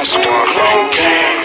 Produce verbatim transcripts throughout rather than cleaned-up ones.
gang, squad, glow gang.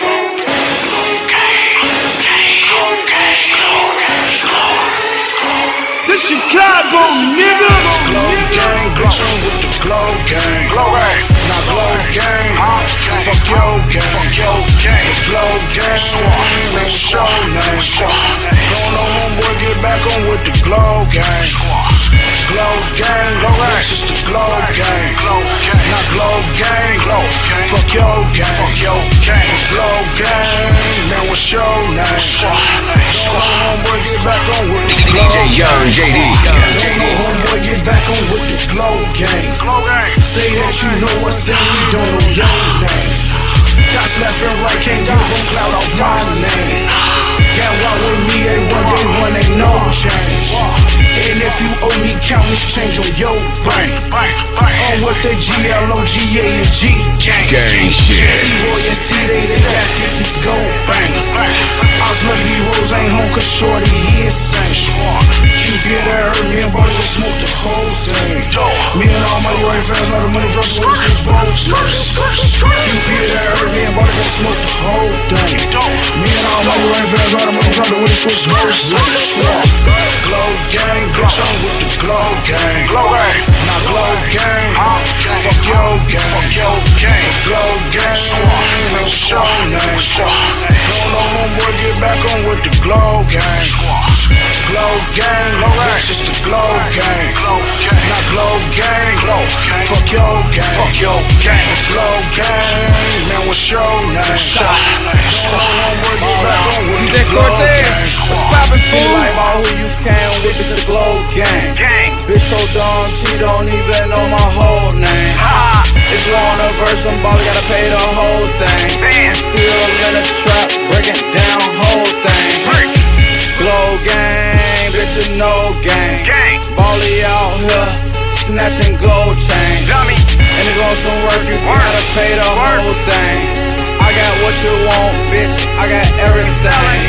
This Chicago, nigga. Glow gang, bitchin' with the glow gang. Glow gang, not glow gang. Fuck your gang, fuck your gang. The glow gang, squad, ain't show name. Don't know homeboy, get back on with the glow gang. Glow gang, glow gang, it's the glow gang. Not glow gang, glow. Fuck your gang, fuck your gang. Glow gang, man, what's your name? Don't know homeboy, get back on with the glow gang. D J Young J D. Don't know homeboy, get back on with the glow gang. Say that you know us and we don't know your name. Dots left and right, can't give them clout off my name. Can't walk with me, a one day one ain't no change. And if you owe me countless change on your brain. On what the G L O G A and G gang. Gang shit. T-Roy and C, they say that fifties go bang. Osmody Rose ain't home cause shorty he insane. You get her, me and Buddy will smoke the whole thing. Me and all my right fans know the money drugs with this road. You get her, me and Buddy will smoke the whole thing. Me and all my right fans know the money drugs with this road. Glow gang, bitch, I'm with the glow gang. Not glow gang, fuck your gang, fuck your gang. Glow gang, ain't show name. Don't know homeboy, get back on with the glow gang. Glow gang, bitch, it's the glow gang. Not glow gang, fuck your gang, fuck your gang. Glow gang, man, what's your name? Don't know homeboy, get back on with the glow gang. What's poppin', fool? Like all who you can with is the glow gang. Bitch so dumb, she don't even know my whole name. If you want a verse, I'm ballin', gotta pay the whole thing. Still in the trap, breaking down whole thing. Glow gang, bitch you know gang. Bally out here, snatching gold chains. And it goes some work, you gotta pay the whole thing. I got what you want, bitch, I got everything.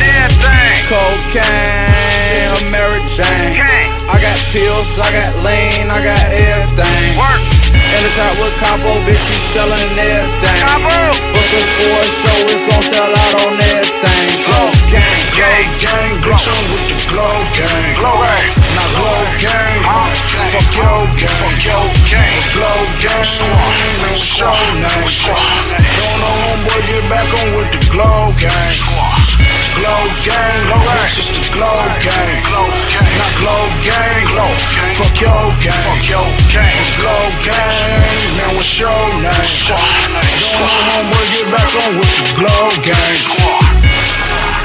Cocaine, Mary Jane. I got pills, I got lean, I got everything. In the trap with Capo, bitch, you sellin' everything. Book us for a show, it's gon' sell out on everything. Glow gang, Glow gang, bitch, I'm with the glow gang. Not glow gang, fuck your gang, fuck your gang. Glow gang, ain't show name. Don't know homeboy, get back on with the glow gang. Glow gang, bitch, it's the glow gang. Not glow gang, fuck your gang, fuck your gang. Glow gang, man, what's your name? Don't know homeboy, get back on with the glow gang.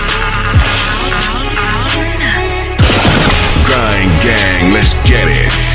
Grind gang, let's get it.